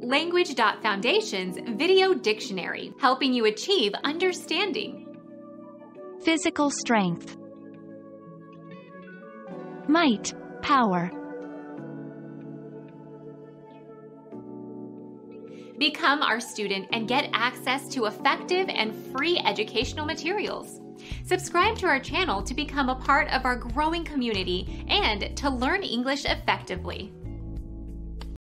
Language.Foundation's Video Dictionary, helping you achieve understanding. Physical strength. Might, power. Become our student and get access to effective and free educational materials. Subscribe to our channel to become a part of our growing community and to learn English effectively.